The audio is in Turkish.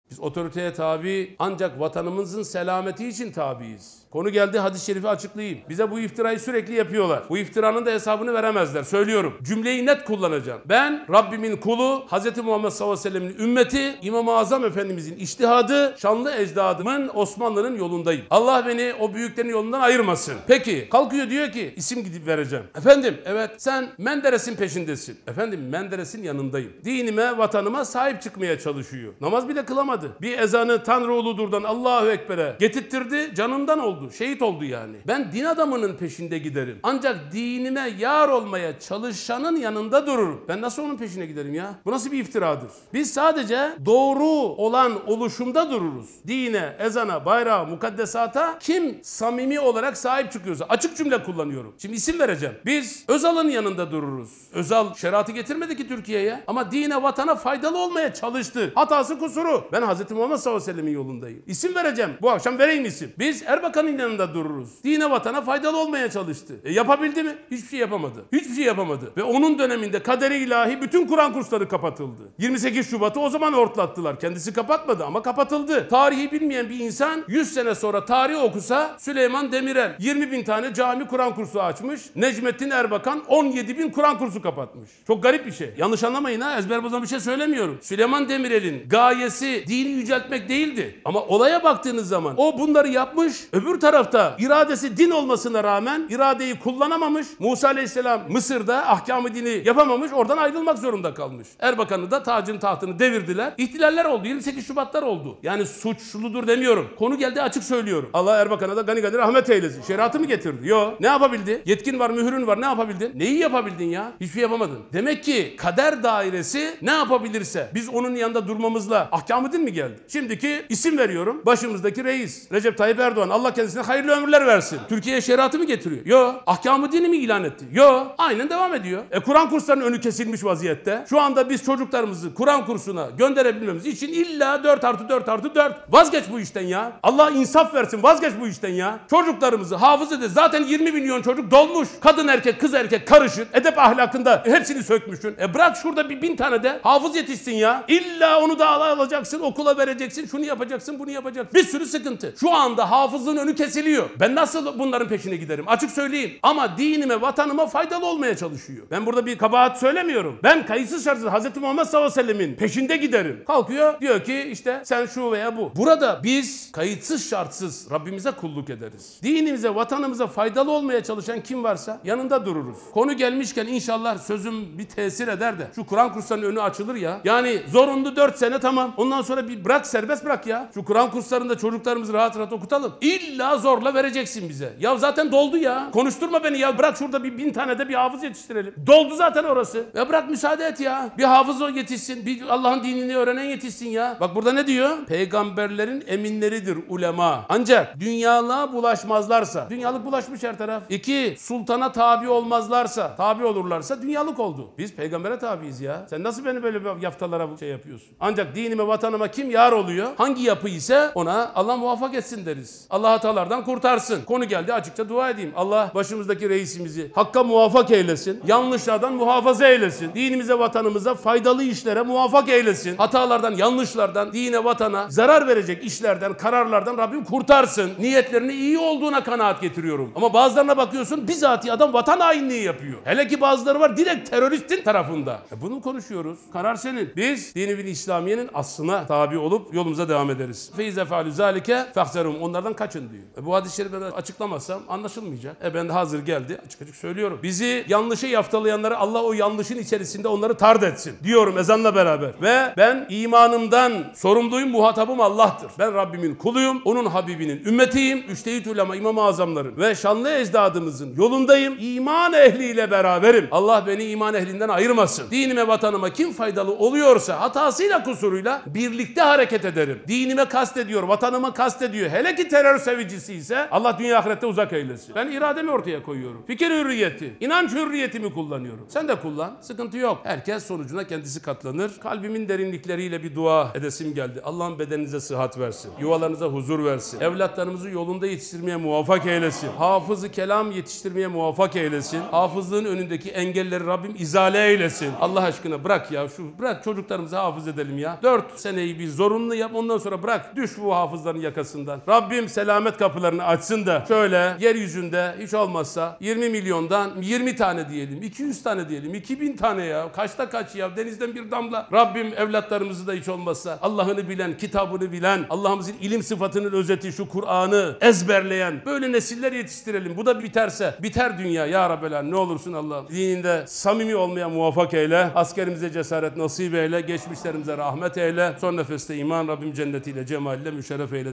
Biz otoriteye tabi ancak vatanımızın selameti için tabiiz. Konu geldi, hadis-i şerifi açıklayayım. Bize bu iftirayı sürekli yapıyorlar. Bu iftiranın da hesabını veremezler. Söylüyorum. Cümleyi net kullanacağım. Ben Rabbimin kulu, Hz. Muhammed sallallahu aleyhi ve sellem'in ümmeti, İmam-ı Azam Efendimizin içtihadı, şanlı ecdadımın, Osmanlı'nın yolundayım. Allah beni o büyüklerin yolundan ayırmasın. Peki kalkıyor diyor ki isim gidip vereceğim. Efendim evet sen Menderes'in peşindesin. Efendim Menderes'in yanındayım. Dinime, vatanıma sahip çıkmaya çalışıyor. Namaz bile kılamadı. Bir ezanı Tanrı uludur'dan Allahu Ekber'e getirttirdi, canından oldu. Şehit oldu yani. Ben din adamının peşinde giderim. Ancak dinime yar olmaya çalışanın yanında dururum. Ben nasıl onun peşine giderim ya? Bu nasıl bir iftiradır? Biz sadece doğru olan oluşumda dururuz. Dine, ezana, bayrağa, mukaddesata kim samimi olarak sahip çıkıyorsa. Açık cümle kullanıyorum. Şimdi isim vereceğim. Biz Özal'ın yanında dururuz. Özal şeriatı getirmedi ki Türkiye'ye. Ama dine, vatana faydalı olmaya çalıştı. Hatası, kusuru. Ben Hz. Muhammed sallallahu aleyhi ve sellem'in yolundayım. İsim vereceğim. Bu akşam vereyim isim. Biz Erbakan'ın yanında dururuz. Dine, vatana faydalı olmaya çalıştı. Yapabildi mi? Hiçbir şey yapamadı. Hiçbir şey yapamadı. Ve onun döneminde kaderi ilahi bütün Kur'an kursları kapatıldı. 28 Şubat'ı o zaman hortlattılar. Kendisi kapatmadı ama kapatıldı. Tarihi bilmeyen bir insan 100 sene sonra tarih okusa Süleyman Demirel 20.000 tane cami Kur'an kursu açmış. Necmettin Erbakan 17.000 Kur'an kursu kapatmış. Çok garip bir şey. Yanlış anlamayın ha. Ezber bozan bir şey söylemiyorum. Süleyman Demirel'in gayesi dini yüceltmek değildi. Ama olaya baktığınız zaman o bunları yapmış. Öbür tarafta iradesi din olmasına rağmen iradeyi kullanamamış. Musa Aleyhisselam Mısır'da ahkam-ı dini yapamamış. Oradan ayrılmak zorunda kalmış. Erbakan'ı da tacın tahtını devirdiler. İhtilaller oldu. 28 Şubatlar oldu. Yani suçludur demiyorum. Konu geldi açık söylüyorum. Allah Erbakan'a da gani gani rahmet eylesin. Şeriatı mı getirdi? Yo. Ne yapabildi? Yetkin var, mührün var. Ne yapabildin? Neyi yapabildin ya? Hiçbir şey yapamadın. Demek ki kader dairesi ne yapabilirse biz onun yanında durmamızla ahkam-ı din mi geldi? Şimdiki isim veriyorum. Başımızdaki reis Recep Tayyip Erdoğan. Allah kendisine hayırlı ömürler versin. Türkiye'ye şeriatı mı getiriyor? Yo. Ahkam-ı dini mi ilan etti? Yo. Aynen devam ediyor. Kur'an kurslarının önü kesilmiş vaziyette. Şu anda biz çocuklarımızı Kur'an kursuna gönderebilmemiz için illa 4+4+4. Vazgeç bu işten ya. Allah insaf versin. Vazgeç bu işten ya. Çocuklarımızı hafız edin. Zaten 20 milyon çocuk dolmuş. Kadın erkek, kız erkek karışık. Edep ahlakında hepsini sökmüşsün. Bırak şurada bir 1000 tane de hafız yetişsin ya. İlla onu da alacaksın, okula vereceksin, şunu yapacaksın, bunu yapacaksın. Bir sürü sıkıntı. Şu anda hafızlığın önü kesiliyor. Ben nasıl bunların peşine giderim? Açık söyleyeyim. Ama dinime, vatanıma faydalı olmaya çalışıyor. Ben burada bir kabahat söylemiyorum. Ben kayıtsız şartsız Hz. Muhammed sallallahu aleyhi ve sellemin peşinde giderim. Kalkıyor diyor ki işte sen şu veya bu. Burada biz kayıtsız şartsız Rabbimize kulluk ederiz. Dinimize, vatanımıza faydalı olmaya çalışan kim varsa yanında dururuz. Konu gelmişken inşallah sözüm bir tesir eder de şu Kur'an kurslarının önü açılır ya. Yani zorunlu 4 sene tamam. Ondan sonra bir bırak, serbest bırak ya. Şu Kur'an kurslarında çocuklarımızı rahat rahat okutalım. İlla zorla vereceksin bize. Ya zaten doldu ya. Konuşturma beni ya. Bırak şurada bir 1000 tane de bir hafız yetiştirelim. Doldu zaten orası. Ya bırak müsaade et ya. Bir hafız o yetişsin. Bir Allah'ın dinini öğrenen yetişsin ya. Bak burada ne diyor? Peygamberlerin eminleridir ulema. Ancak dünyalığa bulaşmazlarsa. Dünyalık bulaşmış her taraf. 2. Sultana tabi olmazlarsa. Tabi olurlarsa dünyalık oldu. Biz peygambere tabiiz ya. Sen nasıl beni böyle bir yaftalara şey yapıyorsun? Ancak dinime, vatanıma kim yar oluyor? Hangi yapı ise ona Allah muvaffak etsin deriz. Allah hatalardan kurtarsın. Konu geldi açıkça dua edeyim. Allah başımızdaki reisimizi hakka muvaffak eylesin. Yanlışlardan muhafaza eylesin. Dinimize, vatanımıza faydalı işlere muvaffak eylesin. Hatalardan, yanlışlardan, dine, vatana zarar verecek işlerden, kararlardan Rabbim kurtarsın. Niyetlerinin iyi olduğuna kanaat getiriyorum. Ama bazılarına bakıyorsun bizatihi adam vatan hainliği yapıyor. Hele ki bazıları var direkt teröristin tarafında. Bunu konuşuyoruz. Karar senin. Biz dini bil İslamiye'nin aslına tabi olup yolumuza devam ederiz. Feize fealü zalike fahzerum. Onlardan kaçın diyor. Bu hadis-i şerifi ben açıklamazsam anlaşılmayacak. Ben de hazır geldi. Açık açık söylüyorum. Bizi yanlışı yaftalayanları Allah o yanlışın içerisinde onları tard etsin diyorum ezanla beraber. Ve ben imanımdan sorumluyum. Muhatabım Allah'tır. Ben Rabbimin kuluyum. Onun Habibinin ümmetiyim. Müştehit ulema, İmam-ı Azamların ve şanlı ecdadımızın yolundayım. İman ehliyle beraberim. Allah beni iman ehlinden ayırmasın. Dinime, vatanıma kim faydalı oluyorsa hatasıyla, kusuruyla birlikte hareket ederim. Dinime kastediyor, vatanıma kastediyor. Hele ki terör sevicisi ise Allah dünya ahirette uzak eylesin. Ben irademi ortaya koyuyorum. Fikir hürriyeti, inanç hürriyetimi kullanıyorum. Sen de kullan. Sıkıntı yok. Herkes sonucuna kendisi katlanır. Kalbimin derinlikleriyle bir dua edesim geldi. Allah'ın bedeninize sıhhat versin. Yuvalarınıza huzur versin. Evlatlarımızı yolunda yetiştirmeye muvaffak eylesin. Hafızı kelam yetiştirmeye muvaffak eylesin. Hafızlığın önündeki engelleri Rabbim izale eylesin. Allah aşkına bırak ya. Bırak çocuklarımızı hafız edelim ya. 4 seneyi bir zorunlu yap, ondan sonra bırak. Düş bu hafızların yakasından. Rabbim selamet kapılarını açsın da şöyle yeryüzünde hiç olmazsa 20 milyondan 20 tane diyelim, 200 tane diyelim, 2000 tane ya. Kaçta kaç ya? Denizden bir damla. Rabbim evlatlarımızı da hiç olmazsa Allah'ını bilen, kitabını bilen, Allah'ımızın ilim sıfatının özeti şu Kur'an'ı ezberleyen böyle nesiller yetiştirelim. Bu da biterse biter dünya ya Rabbel Alemin. Ne olursun Allah'ım. Dininde samimi olmaya muvaffak eyle. Askerimize cesaret nasip eyle. Geçmişlerimize rahmet eyle. Son nefeste iman Rabbim cennetiyle, cemaliyle müşerref eyle.